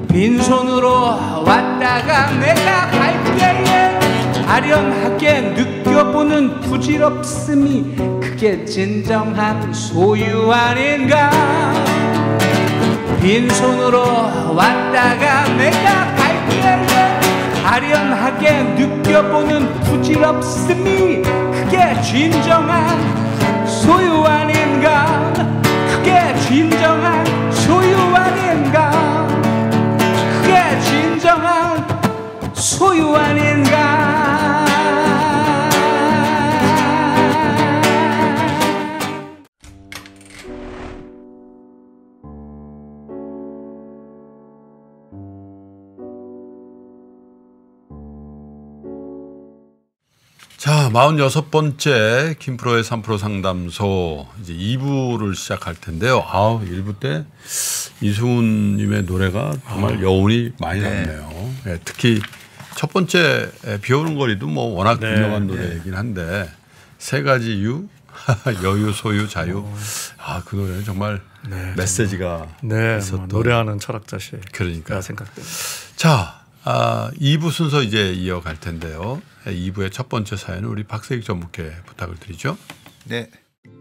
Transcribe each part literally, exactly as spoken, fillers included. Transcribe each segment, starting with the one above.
빈손으로 왔다가 내가 갈 때에 아련하게 느껴보는 부질없음이 그게 진정한 소유 아닌가. 빈손으로 왔다가 내가 갈 때에 아련하게 느껴보는 부질없음이 그게 진정한 소유 아닌가. 그게 진정한 소유 아닌가. 그게 진정한 소유 아닌가. 자, 마흔여섯 번째 김프로의 삼 프로 상담소 이제 이 부를 시작할 텐데요. 아우, 일 부 때 이승훈님의 노래가 정말 아, 여운이 많이 네. 남네요. 네, 특히 첫 번째 비 오는 거리도 뭐 워낙 네. 유명한 노래이긴 한데 세 가지 유, 여유, 소유, 자유. 아, 그 노래는 정말 네, 메시지가 네, 있었던 노래하는 철학자시. 그러니까 생각됩니다. 자. 아, 이 부 순서 이제 이어갈 텐데요. 이 부의 첫 번째 사연은 우리 박세익 전무께 부탁을 드리죠. 네.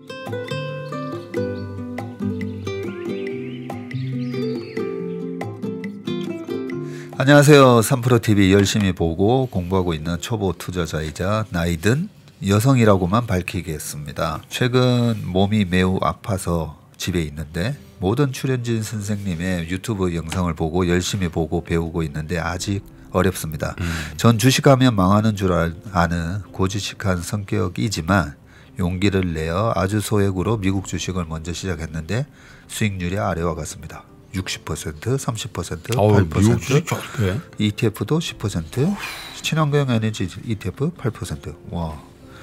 안녕하세요. 삼 프로티비 열심히 보고 공부하고 있는 초보 투자자이자 나이든 여성이라고만 밝히겠습니다. 최근 몸이 매우 아파서 집에 있는데 모든 출연진 선생님의 유튜브 영상을 보고 열심히 보고 배우고 있는데 아직 어렵습니다. 음. 전 주식하면 망하는 줄 아는 고지식한 성격이지만 용기를 내어 아주 소액으로 미국 주식을 먼저 시작했는데 수익률이 아래와 같습니다. 육십 퍼센트, 삼십 퍼센트, 팔 퍼센트, 이티에프도 십 퍼센트, 친환경 에너지 이티에프 팔 퍼센트. 와.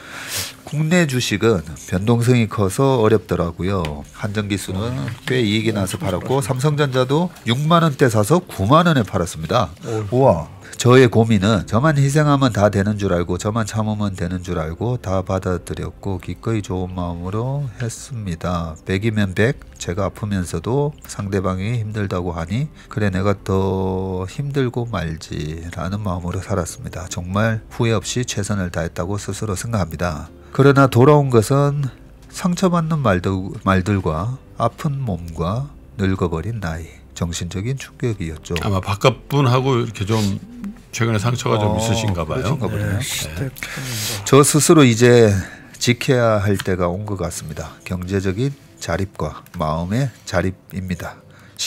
국내 주식은 변동성이 커서 어렵더라고요. 한전기수는 꽤 이익이 나서 팔았고 삼성전자도 육만 원대 사서 구만 원에 팔았습니다. 우와. 저의 고민은 저만 희생하면 다 되는 줄 알고 저만 참으면 되는 줄 알고 다 받아들였고 기꺼이 좋은 마음으로 했습니다. 백이면 백, 제가 아프면서도 상대방이 힘들다고 하니 그래 내가 더 힘들고 말지라는 마음으로 살았습니다. 정말 후회 없이 최선을 다했다고 스스로 생각합니다. 그러나 돌아온 것은 상처받는 말들, 말들과 아픈 몸과 늙어버린 나이, 정신적인 충격이었죠. 아마 바깥 분하고 이렇게 좀 최근에 상처가 어, 좀 있으신가 봐요. 네. 네. 저 스스로 이제 지켜야 할 때가 온 것 같습니다. 경제적인 자립과 마음의 자립입니다.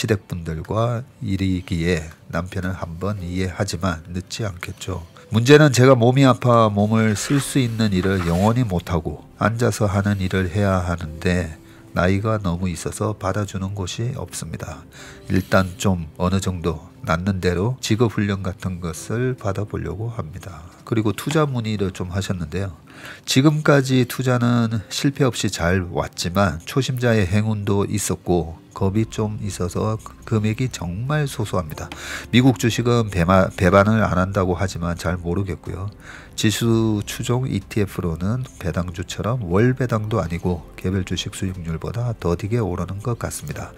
시댁분들과 일이기에 남편을 한번 이해하지만 늦지 않겠죠. 문제는 제가 몸이 아파 몸을 쓸 수 있는 일을 영원히 못하고 앉아서 하는 일을 해야 하는데 나이가 너무 있어서 받아주는 곳이 없습니다. 일단 좀 어느 정도 낫는 대로 직업훈련 같은 것을 받아보려고 합니다. 그리고 투자 문의를 좀 하셨는데요. 지금까지 투자는 실패 없이 잘 왔지만 초심자의 행운도 있었고 겁이 좀 있어서 금액이 정말 소소합니다. 미국 주식은 배마, 배반을 안 한다고 하지만 잘 모르겠고요. 지수 추종 이티에프로는 배당주처럼 월 배당도 아니고 개별 주식 수익률보다 더디게 오르는 것 같습니다.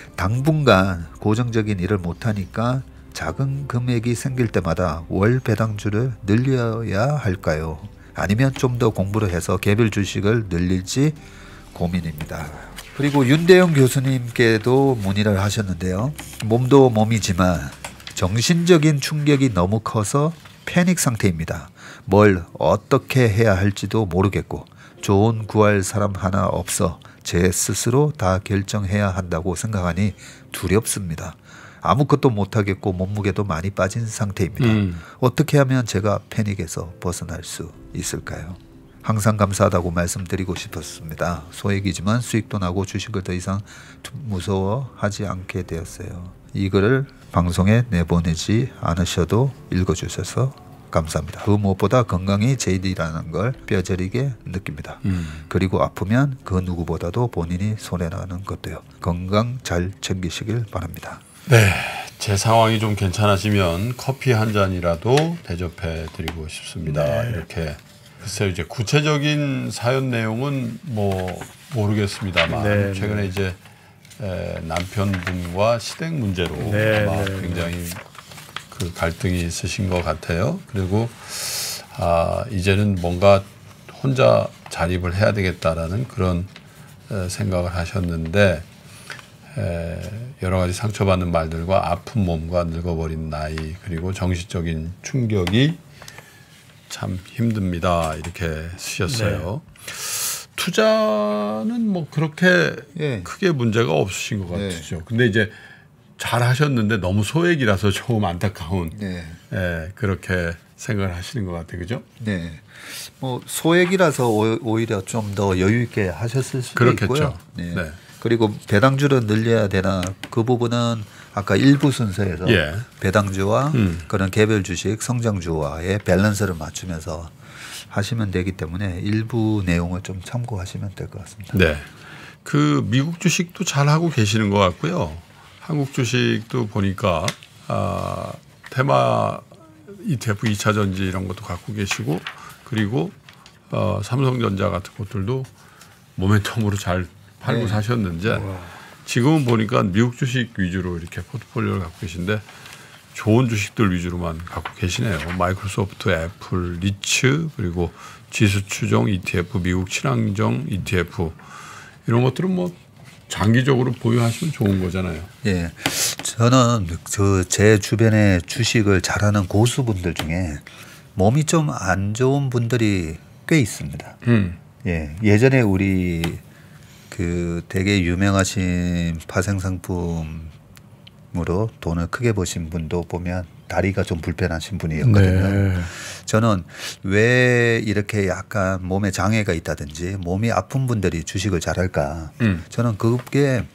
당분간 고정적인 일을 못하니까 작은 금액이 생길 때마다 월 배당주를 늘려야 할까요? 아니면 좀 더 공부를 해서 개별 주식을 늘릴지 고민입니다. 그리고 윤대영 교수님께도 문의를 하셨는데요. 몸도 몸이지만 정신적인 충격이 너무 커서 패닉 상태입니다. 뭘 어떻게 해야 할지도 모르겠고 조언 구할 사람 하나 없어 제 스스로 다 결정해야 한다고 생각하니 두렵습니다. 아무것도 못하겠고 몸무게도 많이 빠진 상태입니다. 음. 어떻게 하면 제가 패닉에서 벗어날 수 있을까요? 항상 감사하다고 말씀드리고 싶었습니다. 소액이지만 수익도 나고 주식을 더 이상 무서워하지 않게 되었어요. 이 글을 방송에 내보내지 않으셔도 읽어주셔서 감사합니다. 그 무엇보다 건강이 제일이라는 걸 뼈저리게 느낍니다. 음. 그리고 아프면 그 누구보다도 본인이 손해나는 것도요. 건강 잘 챙기시길 바랍니다. 네, 제 상황이 좀 괜찮아지면 커피 한 잔이라도 대접해 드리고 싶습니다. 네. 이렇게 글쎄요, 이제 구체적인 사연 내용은 뭐 모르겠습니다만 네, 최근에 네. 이제 에, 남편분과 시댁 문제로 네, 아마 네, 굉장히 그 갈등이 있으신 것 같아요. 그리고 아, 이제는 뭔가 혼자 자립을 해야 되겠다라는 그런 에, 생각을 하셨는데 에, 여러 가지 상처받는 말들과 아픈 몸과 늙어버린 나이 그리고 정신적인 충격이 참 힘듭니다. 이렇게 쓰셨어요. 네. 투자는 뭐 그렇게 예. 크게 문제가 없으신 것 같으죠. 네. 근데 이제 잘 하셨는데 너무 소액이라서 조금 안타까운 네. 예, 그렇게 생각을 하시는 것 같아요. 그죠? 네. 뭐 소액이라서 오히려 좀 더 여유 있게 하셨을 수도 그렇겠죠. 있고요. 네. 네. 그리고 배당주를 늘려야 되나 그 부분은 아까 일부 순서에서 예. 배당주와 음. 그런 개별 주식 성장주와의 밸런스를 맞추면서 하시면 되기 때문에 일부 내용을 좀 참고하시면 될 것 같습니다. 네. 그 미국 주식도 잘 하고 계시는 것 같고요. 한국 주식도 보니까 아, 테마 이티에프 이 차 전지 이런 것도 갖고 계시고 그리고 어, 삼성전자 같은 것들도 모멘텀으로 잘 팔고 네. 사셨는지 지금은 보니까 미국 주식 위주로 이렇게 포트폴리오를 갖고 계신데 좋은 주식들 위주로만 갖고 계시네요. 마이크로소프트, 애플, 리츠 그리고 지수 추종 이티에프, 미국 친환경 이티에프 이런 것들은 뭐 장기적으로 보유하시면 좋은 거잖아요. 예, 저는 저 제 주변에 주식을 잘하는 고수분들 중에 몸이 좀 안 좋은 분들이 꽤 있습니다. 음. 예, 예전에 우리 그 되게 유명하신 파생 상품으로 돈을 크게 버신 분도 보면 다리가 좀 불편하신 분이었거든요. 네. 저는 왜 이렇게 약간 몸에 장애가 있다든지 몸이 아픈 분들이 주식을 잘할까? 음. 저는 그게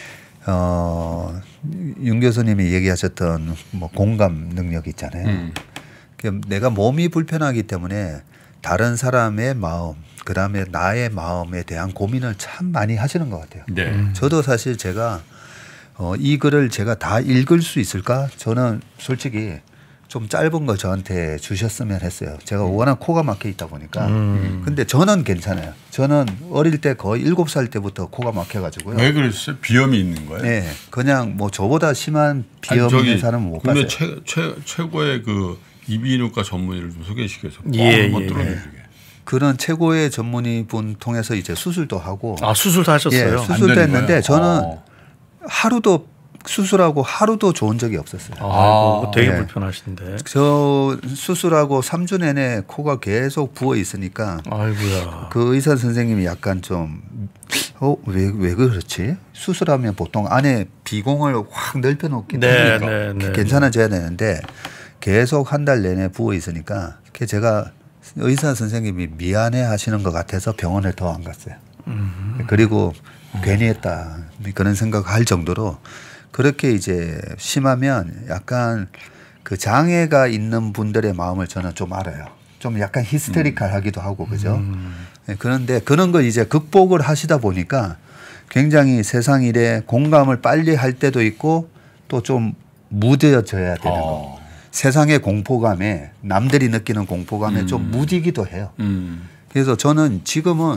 어, 윤 교수님이 얘기하셨던 뭐 공감 능력 있잖아요. 음. 내가 몸이 불편하기 때문에 다른 사람의 마음 그다음에 나의 마음에 대한 고민을 참 많이 하시는 것 같아요. 네. 음. 저도 사실 제가 어, 이 글을 제가 다 읽을 수 있을까? 저는 솔직히 좀 짧은 거 저한테 주셨으면 했어요. 제가 워낙 코가 막혀 있다 보니까. 음. 근데 저는 괜찮아요. 저는 어릴 때 거의 일곱 살 때부터 코가 막혀가지고요. 왜 그랬어요? 비염이 있는 거예요? 네. 그냥 뭐 저보다 심한 비염 있는 사람은 못 봤어요. 근데 최, 최, 최고의 그 이비인후과 전문의를 좀 소개시켜서 예, 한번 예. 뚫어주게. 그런 최고의 전문의 분 통해서 이제 수술도 하고. 아 수술도 하셨어요? 예, 수술도 했는데 거예요? 저는 어. 하루도 수술하고 하루도 좋은 적이 없었어요. 아, 아 되게 네. 불편하신데. 저 수술하고 삼 주 내내 코가 계속 부어 있으니까. 아이고야. 그 의사 선생님이 약간 좀 어, 왜, 왜 그렇지? 수술하면 보통 안에 비공을 확 넓혀 놓기 때문에 네, 네, 네, 괜찮아져야 되는데 계속 한 달 내내 부어 있으니까 제가 의사 선생님이 미안해 하시는 것 같아서 병원을 더 안 갔어요. 음. 그리고 음. 괜히 했다 그런 생각할 정도로 그렇게 이제 심하면 약간 그 장애가 있는 분들의 마음을 저는 좀 알아요. 좀 약간 히스테리컬하기도 하고 그죠. 음. 그런데 그런 걸 이제 극복을 하시다 보니까 굉장히 세상 일에 공감을 빨리 할 때도 있고 또 좀 무뎌져야 되는 어. 거. 세상의 공포감에 남들이 느끼는 공포감에 음. 좀 무디기도 해요. 음. 그래서 저는 지금은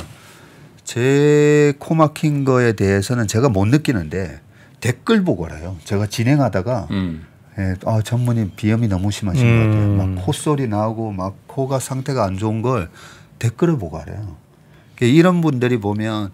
제 코 막힌 거에 대해서는 제가 못 느끼는데 댓글 보고 알아요. 제가 진행하다가 음. 예, 아, 전문의 비염이 너무 심하신 음. 것 같아요. 막 콧소리 나고 막 코가 상태가 안 좋은 걸 댓글을 보고 알아요. 이런 분들이 보면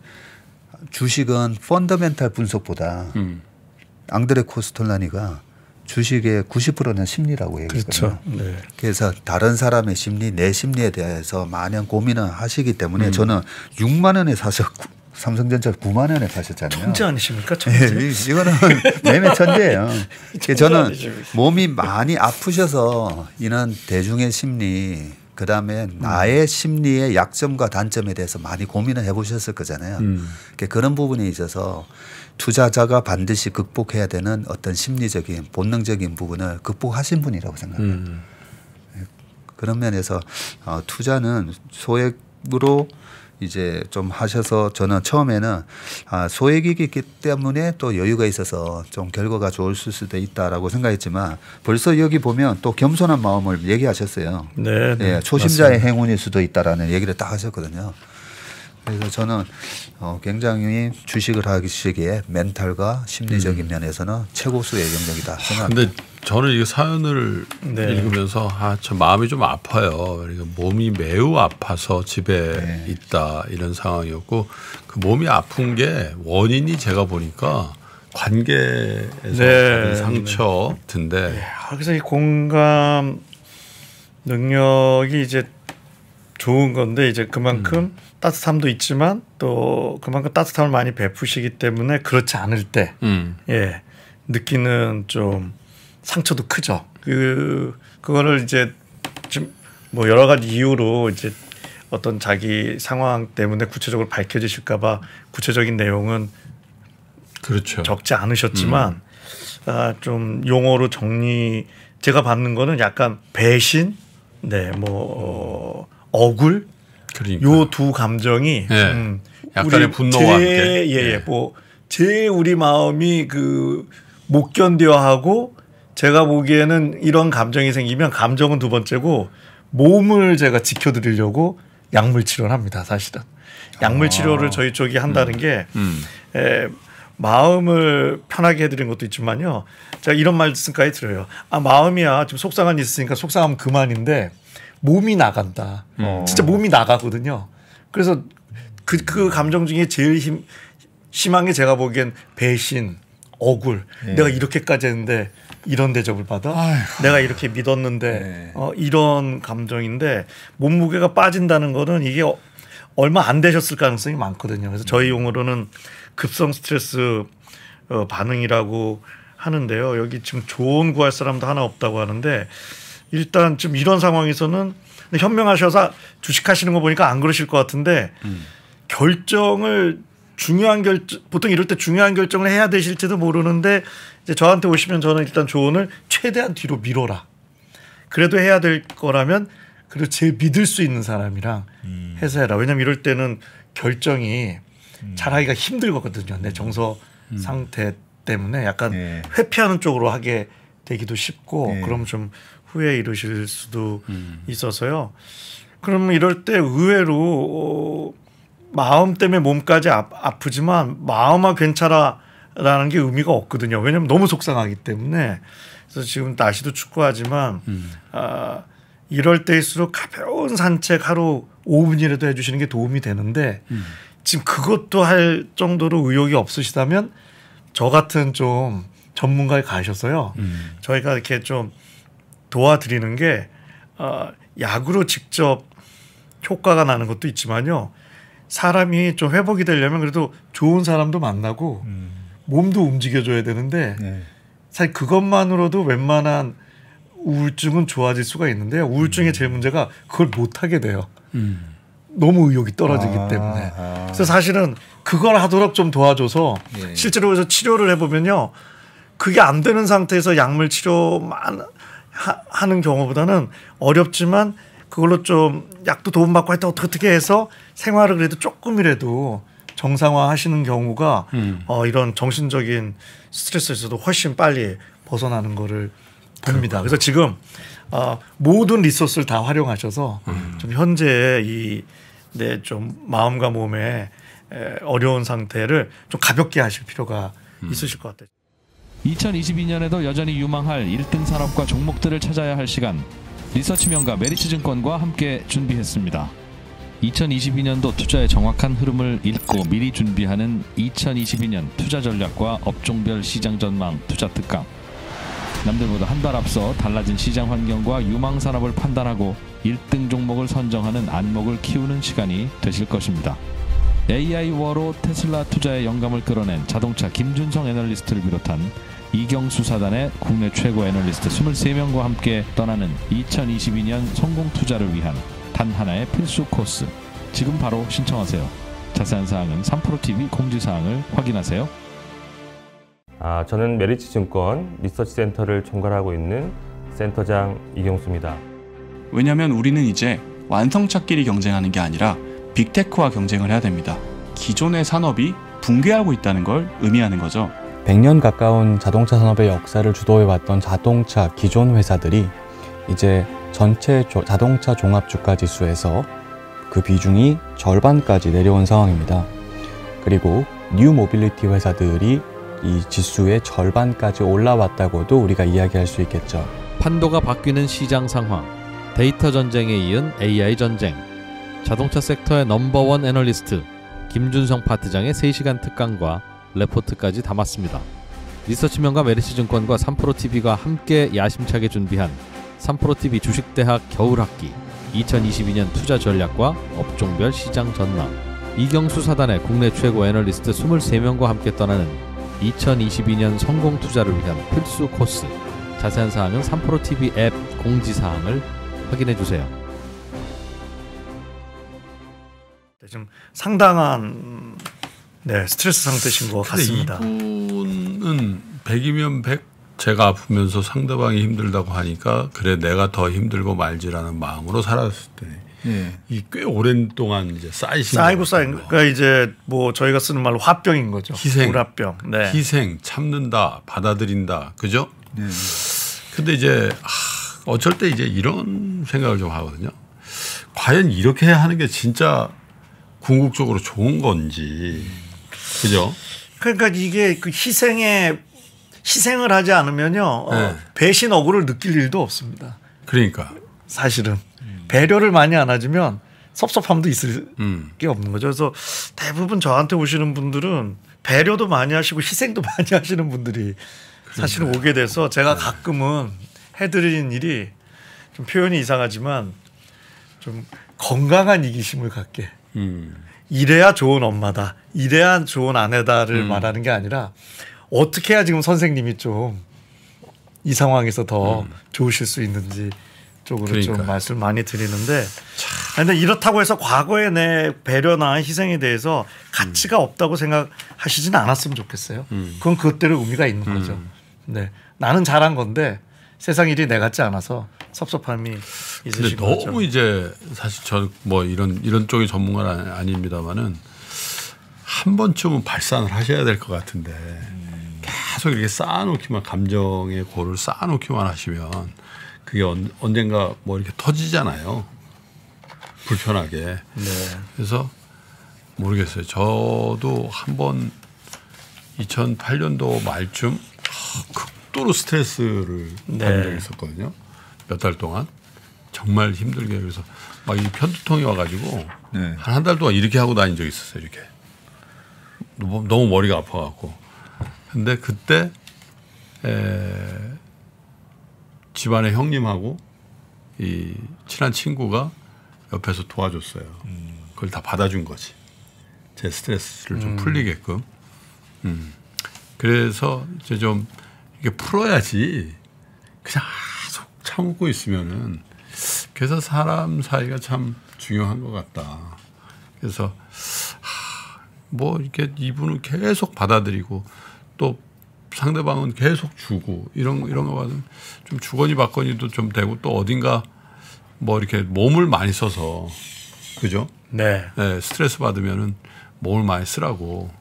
주식은 펀더멘탈 분석보다 음. 앙드레 코스톨라니가 주식의 구십 퍼센트는 심리라고 얘기했거든요. 그렇죠. 네. 그래서 다른 사람의 심리, 내 심리에 대해서 많은 고민을 하시기 때문에 음. 저는 육만 원에 사서 삼성전자 구만 원에 파셨잖아요. 천재 아니십니까? 천재. 네, 이거는 매매 천재예요. 저는 몸이 많이 아프셔서 이런 대중의 심리 그다음에 음. 나의 심리의 약점과 단점에 대해서 많이 고민을 해보셨을 거잖아요. 음. 그런 부분에 있어서 투자자가 반드시 극복해야 되는 어떤 심리적인 본능적인 부분을 극복하신 분이라고 생각합니다. 음. 그런 면에서 어, 투자는 소액으로 이제 좀 하셔서 저는 처음에는 아, 소액이기 때문에 또 여유가 있어서 좀 결과가 좋을 수도 있다라고 생각했지만 벌써 여기 보면 또 겸손한 마음을 얘기하셨어요. 네, 네. 예, 초심자의 맞습니다. 행운일 수도 있다라는 얘기를 딱 하셨거든요. 그래서 저는 어, 굉장히 주식을 하시기에 멘탈과 심리적인 음. 면에서는 최고수의 경력이다 생각합니다. 근데 저는 이 사연을 네. 읽으면서 아, 저 마음이 좀 아파요. 그러니까 몸이 매우 아파서 집에 네. 있다 이런 상황이었고 그 몸이 아픈 게 원인이 제가 보니까 관계에서 네. 상처 같은데. 네. 그래서 이 공감 능력이 이제 좋은 건데 이제 그만큼 음. 따뜻함도 있지만 또 그만큼 따뜻함을 많이 베푸시기 때문에 그렇지 않을 때 음. 예, 느끼는 좀 상처도 크죠. 그 그거를 이제 좀 뭐 여러 가지 이유로 이제 어떤 자기 상황 때문에 구체적으로 밝혀지실까봐 구체적인 내용은 그렇죠. 적지 않으셨지만 음. 아, 좀 용어로 정리 제가 받는 거는 약간 배신, 네, 뭐 어, 억울, 요 두 감정이 네. 음, 약간의 분노와 제, 함께, 예, 예, 뭐 제 우리 마음이 그 못 견뎌하고 제가 보기에는 이런 감정이 생기면 감정은 두 번째고 몸을 제가 지켜드리려고 약물 치료를 합니다. 사실은 약물 치료를 아. 저희 쪽이 한다는 음. 게 음. 에, 마음을 편하게 해드리는 것도 있지만요. 제가 이런 말씀까지 들어요. 아 마음이야 지금 속상한 일 있으니까 속상하면 그만인데 몸이 나간다. 음. 진짜 몸이 나가거든요. 그래서 그, 그 감정 중에 제일 힘, 심한 게 제가 보기엔 배신, 억울. 네. 내가 이렇게까지 했는데 이런 대접을 받아? 아이고. 내가 이렇게 믿었는데 네. 어, 이런 감정인데 몸무게가 빠진다는 거는 이게 어, 얼마 안 되셨을 가능성이 많거든요. 그래서 저희 용어로는 급성 스트레스 어, 반응이라고 하는데요. 여기 지금 조언 구할 사람도 하나 없다고 하는데 일단 좀 이런 상황에서는 현명하셔서 주식하시는 거 보니까 안 그러실 것 같은데 음. 결정을 중요한 결정 보통 이럴 때 중요한 결정을 해야 되실지도 모르는데 이제 저한테 오시면 저는 일단 조언을 최대한 뒤로 미뤄라. 그래도 해야 될 거라면 그래도 제일 믿을 수 있는 사람이랑 음. 해서 해라. 왜냐하면 이럴 때는 결정이 음. 잘하기가 힘들거든요. 내 정서 음. 상태 때문에 약간 네. 회피하는 쪽으로 하게 되기도 쉽고 네. 그럼 좀 후회에 이르실 수도 음. 있어서요. 그러면 이럴 때 의외로 어, 마음 때문에 몸까지 아, 아프지만 마음아 괜찮아라는 게 의미가 없거든요. 왜냐하면 너무 속상하기 때문에. 그래서 지금 날씨도 춥고하지만 음. 아, 이럴 때일수록 가벼운 산책 하루 오 분이라도 해주시는 게 도움이 되는데 음. 지금 그것도 할 정도로 의욕이 없으시다면 저 같은 좀 전문가에 가셔서요. 음. 저희가 이렇게 좀 도와드리는 게 어, 약으로 직접 효과가 나는 것도 있지만요. 사람이 좀 회복이 되려면 그래도 좋은 사람도 만나고 음. 몸도 움직여줘야 되는데 네. 사실 그것만으로도 웬만한 우울증은 좋아질 수가 있는데요. 우울증의 제일 문제가 그걸 못하게 돼요. 음. 너무 의욕이 떨어지기 아, 때문에. 아. 그래서 사실은 그걸 하도록 좀 도와줘서 예. 실제로 그래서 치료를 해보면요. 그게 안 되는 상태에서 약물 치료만 하, 하는 경우보다는 어렵지만 그걸로 좀 약도 도움받고 하여튼 어떻게 해서 생활을 그래도 조금이라도 정상화 하시는 경우가 음. 어, 이런 정신적인 스트레스에서도 훨씬 빨리 벗어나는 거를 봅니다. 그래서 지금 어, 모든 리소스를 다 활용하셔서 음. 좀 현재 이 네, 좀 마음과 몸의 에, 어려운 상태를 좀 가볍게 하실 필요가 음. 있으실 것 같아요. 이천이십이 년에도 여전히 유망할 일 등 산업과 종목들을 찾아야 할 시간. 리서치 명가 메리츠증권과 함께 준비했습니다. 이천이십이 년도 투자의 정확한 흐름을 읽고 미리 준비하는 이천이십이 년 투자 전략과 업종별 시장 전망 투자 특강. 남들보다 한 발 앞서 달라진 시장 환경과 유망 산업을 판단하고 일 등 종목을 선정하는 안목을 키우는 시간이 되실 것입니다. 에이아이 워로 테슬라 투자에 영감을 끌어낸 자동차 김준성 애널리스트를 비롯한 이경수 사단의 국내 최고 애널리스트 이십삼 명과 함께 떠나는 이천이십이 년 성공 투자를 위한 단 하나의 필수 코스. 지금 바로 신청하세요. 자세한 사항은 삼프로티비 공지사항을 확인하세요. 아, 저는 메리츠증권 리서치센터를 총괄하고 있는 센터장 이경수입니다. 왜냐하면 우리는 이제 완성차끼리 경쟁하는 게 아니라 빅테크와 경쟁을 해야 됩니다. 기존의 산업이 붕괴하고 있다는 걸 의미하는 거죠. 백 년 가까운 자동차 산업의 역사를 주도해왔던 자동차 기존 회사들이 이제 전체 조, 자동차 종합주가지수에서 그 비중이 절반까지 내려온 상황입니다. 그리고 뉴 모빌리티 회사들이 이 지수의 절반까지 올라왔다고도 우리가 이야기할 수 있겠죠. 판도가 바뀌는 시장 상황, 데이터 전쟁에 이은 에이아이 전쟁, 자동차 섹터의 넘버원 애널리스트 김준성 파트장의 세 시간 특강과 레포트까지 담았습니다. 리서치명가 메리츠증권과 삼프로티비가 함께 야심차게 준비한 삼프로티비 주식대학 겨울학기 이천이십이 년 투자 전략과 업종별 시장 전망, 이경수 사단의 국내 최고 애널리스트 이십삼 명과 함께 떠나는 이천이십이 년 성공 투자를 위한 필수 코스. 자세한 사항은 삼프로티비 앱 공지사항을 확인해주세요. 좀 상당한 네, 스트레스 상태신 것 같습니다. 이분은 백이면 백 제가 아프면서 상대방이 힘들다고 하니까 그래 내가 더 힘들고 말지라는 마음으로 살았을 때 예. 이 꽤 오랜 동안 이제 쌓이신 쌓이고 쌓인 그러니까 이제 뭐 저희가 쓰는 말로 화병인 거죠. 희생, 우라병. 네. 희생, 참는다, 받아들인다, 그죠? 네. 근데 이제 아, 어쩔 때 이제 이런 생각을 좀 하거든요. 과연 이렇게 하는 게 진짜 궁극적으로 좋은 건지, 그죠? 그러니까 이게 그 희생에 희생을 하지 않으면요 네. 어, 배신 억울을 느낄 일도 없습니다. 그러니까 사실은 배려를 많이 안 해주면 섭섭함도 있을 음. 게 없는 거죠. 그래서 대부분 저한테 오시는 분들은 배려도 많이 하시고 희생도 많이 하시는 분들이 사실은 오게 돼서 제가 가끔은 해드리는 일이 좀 표현이 이상하지만 좀 건강한 이기심을 갖게. 음. 이래야 좋은 엄마다, 이래야 좋은 아내다를 음. 말하는 게 아니라 어떻게 해야 지금 선생님이 좀 이 상황에서 더 음. 좋으실 수 있는지 쪽으로 그러니까. 좀 말씀을 많이 드리는데, 그런데 이렇다고 해서 과거의 내 배려나 희생에 대해서 가치가 음. 없다고 생각하시지는 않았으면 좋겠어요. 음. 그건 그것대로 의미가 있는 음. 거죠. 네, 나는 잘한 건데 세상 일이 내 같지 않아서 섭섭함이 근데 있으신 너무 거죠. 이제 사실 저 뭐 이런 이런 쪽의 전문가는 아니- 아닙니다만은 한 번쯤은 발산을 하셔야 될 것 같은데 계속 이렇게 쌓아놓기만 감정의 골을 쌓아놓기만 하시면 그게 언, 언젠가 뭐 이렇게 터지잖아요. 불편하게. 네. 그래서 모르겠어요. 저도 한번 이천팔 년도 말쯤 극도로 스트레스를 네. 받은 적이 있었거든요. 몇 달 동안 정말 힘들게. 그래서 막 이 편두통이 와가지고 네. 한 한 달 동안 이렇게 하고 다닌 적이 있었어요. 이렇게 너무, 너무 머리가 아파갖고. 근데 그때 에, 집안의 형님하고 이 친한 친구가 옆에서 도와줬어요. 그걸 다 받아준 거지. 제 스트레스를 좀 음. 풀리게끔. 음. 그래서 이제 좀 이게 풀어야지 그냥 계속 참고 있으면은 그래서 사람 사이가 참 중요한 것 같다. 그래서 하, 뭐 이렇게 이분은 계속 받아들이고 또 상대방은 계속 주고 이런 이런 거 받으면 좀 주거니 받거니도 좀 되고 또 어딘가 뭐 이렇게 몸을 많이 써서 그죠? 네. 네, 스트레스 받으면은 몸을 많이 쓰라고.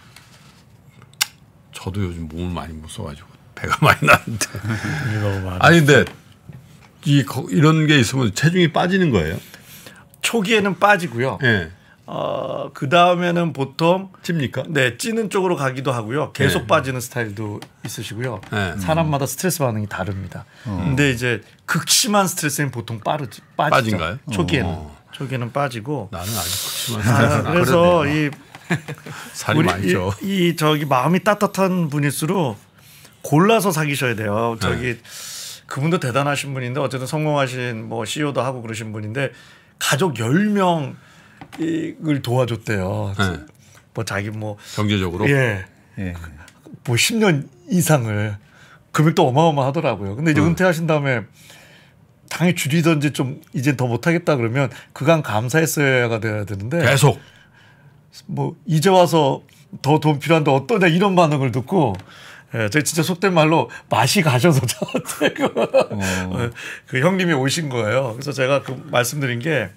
저도 요즘 몸을 많이 못 써가지고 배가 많이 나는데. 너무 많아. 아니 근데 이 거- 이런 게 있으면 체중이 빠지는 거예요? 초기에는 빠지고요. 예. 어, 그 다음에는 보통 찝니까? 네 찌는 쪽으로 가기도 하고요. 계속 네. 빠지는 스타일도 있으시고요. 네. 사람마다 스트레스 반응이 다릅니다. 근데 이제 극심한 스트레스는 보통 빠르지 빠지죠. 빠진가요? 초기에는 어. 초기에는 빠지고. 나는 아직 그렇지만 아, 그래서 이 살이 우리 많죠. 이, 이 저기 마음이 따뜻한 분일수록 골라서 사귀셔야 돼요. 저기 그분도 대단하신 분인데 어쨌든 성공하신 뭐 씨이오도 하고 그러신 분인데 가족 열 명을 도와줬대요. 네. 뭐 자기 뭐 경제적으로. 예. 예. 뭐 십 년 이상을 금액도 어마어마하더라고요. 근데 이제 음. 은퇴하신 다음에 당연히 줄이든지 좀 이제 더 못하겠다 그러면 그간 감사했어야가 돼야 되는데 계속. 뭐 이제 와서 더 돈 필요한데 어떠냐 이런 반응을 듣고 예, 제가 진짜 속된 말로 맛이 가셔서 저한테 그, 어. 그 형님이 오신 거예요. 그래서 제가 그 말씀드린 게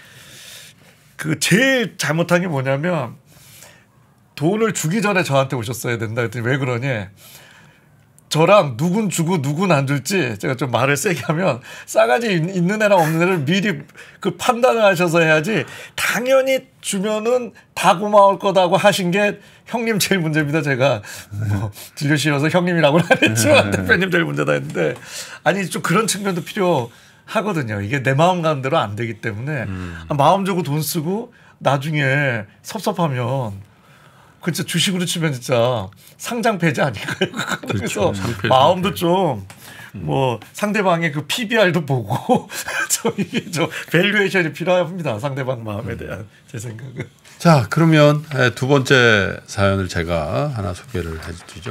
그 제일 잘못한 게 뭐냐면 돈을 주기 전에 저한테 오셨어야 된다. 그랬더니 왜 그러니? 저랑 누군 주고 누군 안 줄지 제가 좀 말을 세게 하면 싸가지 있는 애랑 없는 애를 미리 그 판단을 하셔서 해야지 당연히 주면은 다 고마울 거다고 하신 게 형님 제일 문제입니다. 제가 뭐 진료실에서 형님이라고는 안 했지만 대표님 제일 문제다 했는데 아니 좀 그런 측면도 필요하거든요. 이게 내 마음 가는 대로 안 되기 때문에 음. 마음 주고 돈 쓰고 나중에 섭섭하면 그 진짜 주식으로 치면 진짜 상장 폐지 아닐까요? 그렇죠. 그래서 마음도 좀 뭐 상대방의 그 피비알도 보고 저 이게 좀 밸류에이션이 필요합니다. 상대방 마음에 대한 제 생각은. 자 그러면 두 번째 사연을 제가 하나 소개를 해드리죠.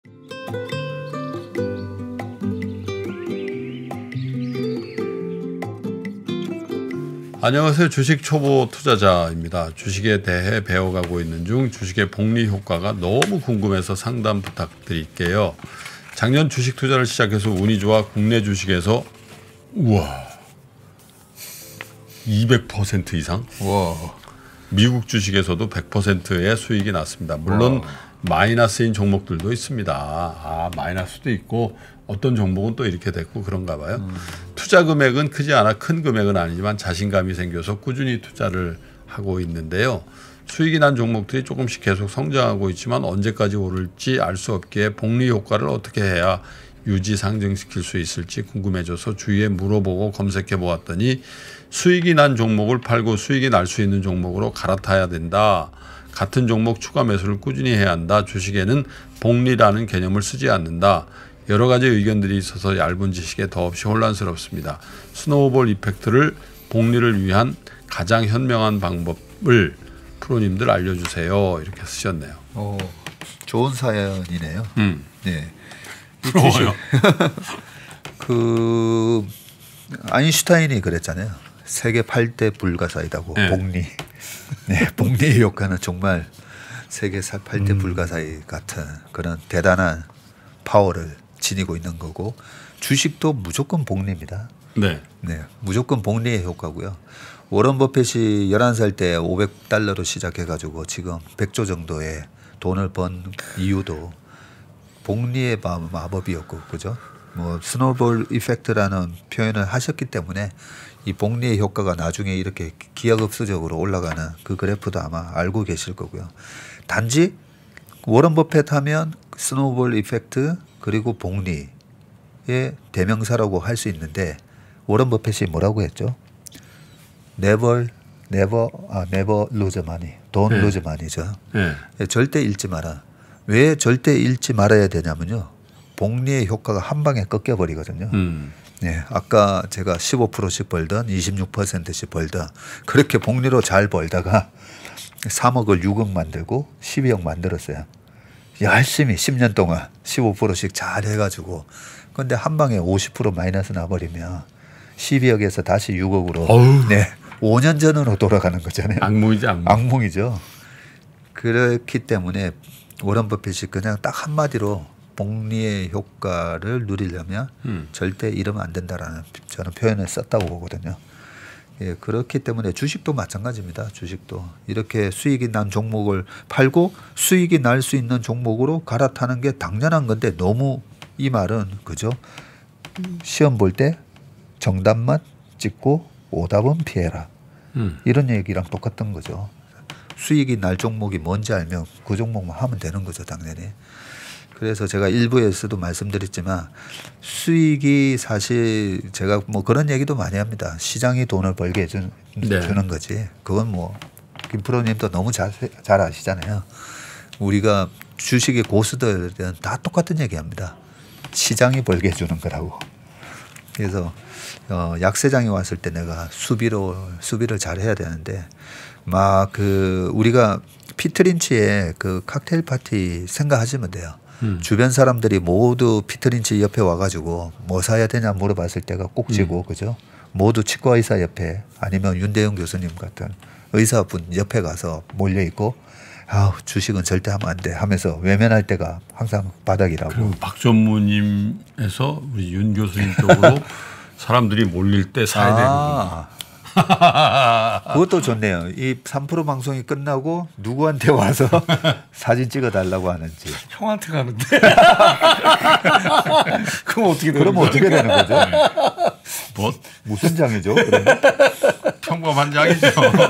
안녕하세요. 주식 초보 투자자입니다. 주식에 대해 배워가고 있는 중 주식의 복리 효과가 너무 궁금해서 상담 부탁드릴게요. 작년 주식 투자를 시작해서 운이 좋아 국내 주식에서 우와 이백 퍼센트 이상 와. 미국 주식에서도 백 퍼센트의 수익이 났습니다. 물론 와. 마이너스인 종목들도 있습니다. 아 마이너스도 있고 어떤 종목은 또 이렇게 됐고 그런가 봐요. 음. 투자 금액은 크지 않아 큰 금액은 아니지만 자신감이 생겨서 꾸준히 투자를 하고 있는데요. 수익이 난 종목들이 조금씩 계속 성장하고 있지만 언제까지 오를지 알 수 없기에 복리 효과를 어떻게 해야 유지 상승시킬 수 있을지 궁금해져서 주위에 물어보고 검색해 보았더니 수익이 난 종목을 팔고 수익이 날 수 있는 종목으로 갈아타야 된다. 같은 종목 추가 매수를 꾸준히 해야 한다. 주식에는 복리라는 개념을 쓰지 않는다. 여러 가지 의견들이 있어서 얇은 지식에 더없이 혼란스럽습니다. 스노우볼 이펙트를 복리를 위한 가장 현명한 방법을 프로님들 알려주세요. 이렇게 쓰셨네요. 오, 좋은 사연이네요. 음. 네. 부러워요. 그 아인슈타인이 그랬잖아요. 세계 팔 대 불가사의다고. 네. 복리. 네, 복리의 효과는 정말 세계 팔 대 음. 불가사의 같은 그런 대단한 파워를 지니고 있는 거고 주식도 무조건 복리입니다. 네. 네, 무조건 복리의 효과고요. 워런 버핏이 열한 살 때 오백 달러로 시작해가지고 지금 백조 정도의 돈을 번 이유도 복리의 마법이었고, 그죠? 뭐 스노우볼 이펙트라는 표현을 하셨기 때문에 이 복리의 효과가 나중에 이렇게 기하급수적으로 올라가는 그 그래프도 아마 알고 계실 거고요. 단지 워런 버핏 하면 스노우볼 이펙트 그리고 복리의 대명사라고 할 수 있는데 워런 버핏이 뭐라고 했죠? Never, never, 아, never lose money. Don't 네. lose money죠. 네. 절대 잃지 마라. 왜 절대 잃지 말아야 되냐면요. 복리의 효과가 한 방에 꺾여버리거든요. 음. 네, 아까 제가 십오 퍼센트씩 벌던 이십육 퍼센트씩 벌던 그렇게 복리로 잘 벌다가 삼억을 육억 만들고 십이억 만들었어요. 열심히 십 년 동안 십오 퍼센트씩 잘 해가지고 근데 한 방에 오십 퍼센트 마이너스 나버리면 십이억에서 다시 육억으로 어휴. 네, 오 년 전으로 돌아가는 거잖아요. 악몽이죠. 악몽. 악몽이죠. 그렇기 때문에 워런 버핏이 그냥 딱 한마디로 복리의 효과를 누리려면 음. 절대 잃으면 안 된다라는 저는 표현을 썼다고 보거든요. 예, 그렇기 때문에 주식도 마찬가지입니다. 주식도 이렇게 수익이 난 종목을 팔고 수익이 날 수 있는 종목으로 갈아타는 게 당연한 건데 너무 이 말은 그죠? 시험 볼 때 정답만 찍고 오답은 피해라. 음. 이런 얘기랑 똑같은 거죠. 수익이 날 종목이 뭔지 알면 그 종목만 하면 되는 거죠, 당연히. 그래서 제가 일부에서도 말씀드렸지만 수익이 사실 제가 뭐 그런 얘기도 많이 합니다. 시장이 돈을 벌게 해주는 네. 주는 거지. 그건 뭐 김프로님도 너무 잘, 잘 아시잖아요. 우리가 주식의 고수들은 다 똑같은 얘기합니다. 시장이 벌게 해주는 거라고. 그래서 어, 약세장이 왔을 때 내가 수비로 수비를 잘 해야 되는데 막 그 우리가 피트린치의 그 칵테일 파티 생각하시면 돼요. 음. 주변 사람들이 모두 피트린치 옆에 와가지고 뭐 사야 되냐 물어봤을 때가 꼭지고 음. 그죠? 모두 치과 의사 옆에 아니면 윤대영 교수님 같은 의사분 옆에 가서 몰려 있고 아우 주식은 절대 하면 안 돼 하면서 외면할 때가 항상 바닥이라고. 그리고 박 전무님에서 우리 윤 교수님 쪽으로 사람들이 몰릴 때 사야 아. 그것도 좋네요. 이 삼 프로 방송이 끝나고 누구한테 와서 사진 찍어달라고 하는지. 형한테 가는데. 그럼 어떻게 되는 그러면 어떻게 되는 거죠? 뭐 무슨 장이죠? 그러면? 평범한 장이죠.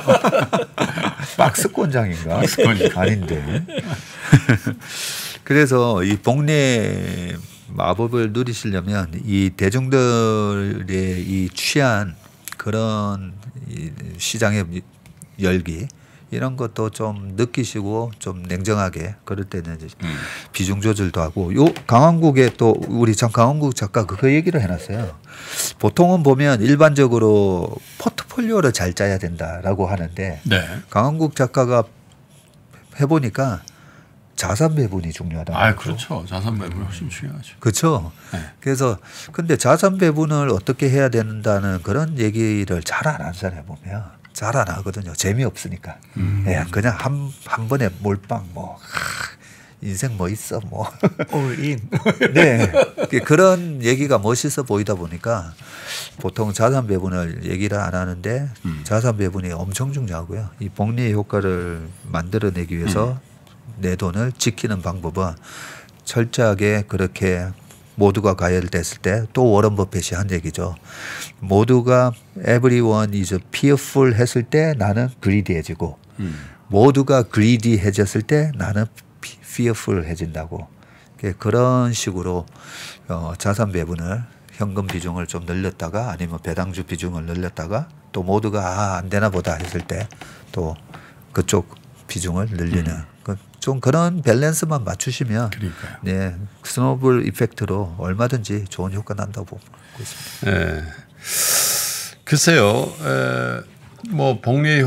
박스권 장인가? 박스권이 아닌데. 그래서 이 복례 마법을 누리시려면 이 대중들의 이 취한 그런 이 시장의 열기 이런 것도 좀 느끼시고 좀 냉정하게 그럴 때는 이제 음. 비중 조절도 하고 요 강원국에 또 우리 참 강원국 작가 그 얘기를 해놨어요. 보통은 보면 일반적으로 포트폴리오를 잘 짜야 된다라고 하는데 네. 강원국 작가가 해보니까 자산 배분이 중요하다. 아, 그렇죠. 자산 배분이 훨씬 중요하죠. 그렇죠. 네. 그래서 근데 자산 배분을 어떻게 해야 된다는 그런 얘기를 잘 안 하는 사람에 보면 잘 안 하거든요. 재미없으니까. 음. 예, 그냥 한, 한 번에 몰빵 뭐 하, 인생 뭐 있어 뭐. 올인. 네. 그런 얘기가 멋있어 보이다 보니까 보통 자산 배분을 얘기를 안 하는데 음. 자산 배분이 엄청 중요하고요. 이 복리의 효과를 만들어내기 위해서 음. 내 돈을 지키는 방법은 철저하게 그렇게 모두가 가열됐을 때 또 워런 버핏이 한 얘기죠. 모두가 everyone is fearful 했을 때 나는 greedy해지고 음. 모두가 greedy해졌을 때 나는 fearful해진다고. 그런 식으로 어, 자산 배분을 현금 비중을 좀 늘렸다가 아니면 배당주 비중을 늘렸다가 또 모두가 아, 안 되나 보다 했을 때 또 그쪽 비중을 늘리는 음. 좀 그런 밸런스만 맞추시면 그러니까요. 네, 스노볼 이펙트로 얼마든지 좋은 효과 난다고 보고 있습니다. 네. 글쎄요. 에, 뭐 복리의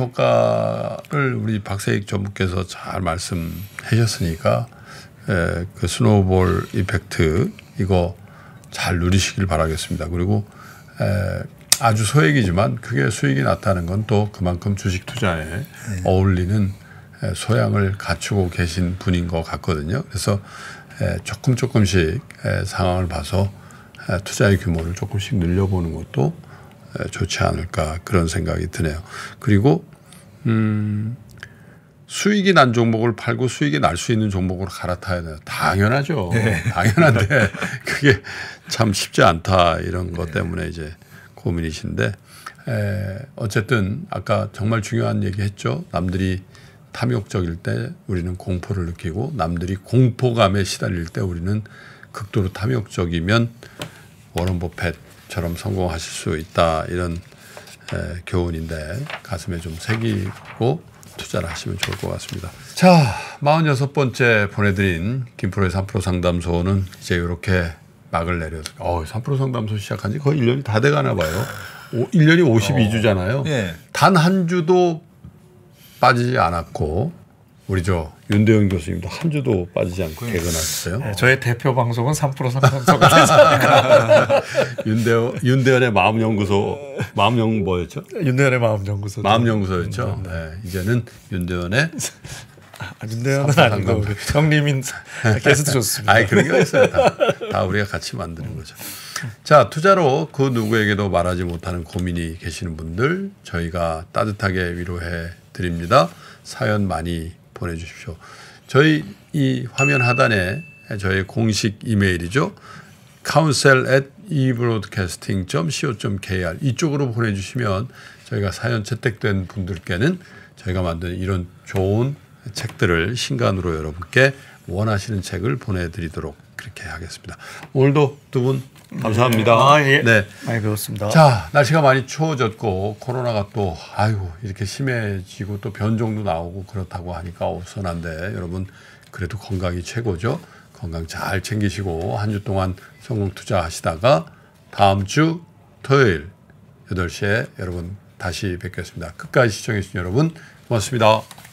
효과를 우리 박세익 전무께서 잘 말씀해 주셨으니까 에, 그 스노볼 이펙트 이거 잘 누리시길 바라겠습니다. 그리고 에, 아주 소액이지만 크게 수익이 났다는 건 또 그만큼 주식 투자에 네. 어울리는 소양을 갖추고 계신 분인 것 같거든요. 그래서 조금 조금씩 상황을 봐서 투자의 규모를 조금씩 늘려보는 것도 좋지 않을까 그런 생각이 드네요. 그리고 음, 수익이 난 종목을 팔고 수익이 날 수 있는 종목으로 갈아타야 돼요. 당연하죠. 네. 당연한데 그게 참 쉽지 않다 이런 것 때문에 이제 고민이신데 에, 어쨌든 아까 정말 중요한 얘기 했죠. 남들이 탐욕적일 때 우리는 공포를 느끼고 남들이 공포감에 시달릴 때 우리는 극도로 탐욕적이면 워런 버핏처럼 성공하실 수 있다 이런 에, 교훈인데 가슴에 좀 새기고 투자를 하시면 좋을 것 같습니다. 자, 마흔여섯 번째 보내드린 김프로의 삼 프로 상담소는 이제 이렇게 막을 내려서 어, 삼 프로 상담소 시작한 지 거의 일 년이 다 돼가나 봐요. 오, 일 년이 오십이 주잖아요. 어, 네. 단 한 주도 빠지지 않았고 우리 저 윤대현 교수님도 한 주도 빠지지 않고 개근하셨어요. 네, 저의 대표 방송은 삼 프로 상담소가 됐습니다. 윤대현, 윤대현의 마음연구소, 마음연 뭐였죠? 윤대현의 마음연구소. 마음연구소였죠. 네, 이제는 윤대현의 아, 윤대현은 아니고 형님인 게스트 좋습니다. 아니 그런 게 있어요. 다, 다 우리가 같이 만드는 거죠. 자, 투자로 그 누구에게도 말하지 못하는 고민이 계시는 분들 저희가 따뜻하게 위로해 드립니다. 사연 많이 보내주십시오. 저희 이 화면 하단에 저희 공식 이메일이죠. counsel at ebroadcasting dot co dot kr 이쪽으로 보내주시면 저희가 사연 채택된 분들께는 저희가 만든 이런 좋은 책들을 신간으로 여러분께 원하시는 책을 보내드리도록 그렇게 하겠습니다. 오늘도 두 분 감사합니다. 아, 예. 네, 많이 배웠습니다. 자, 날씨가 많이 추워졌고 코로나가 또 아이고 이렇게 심해지고 또 변종도 나오고 그렇다고 하니까 어선한데 여러분 그래도 건강이 최고죠. 건강 잘 챙기시고 한 주 동안 성공 투자하시다가 다음 주 토요일 여덟 시에 여러분 다시 뵙겠습니다. 끝까지 시청해 주신 여러분 고맙습니다.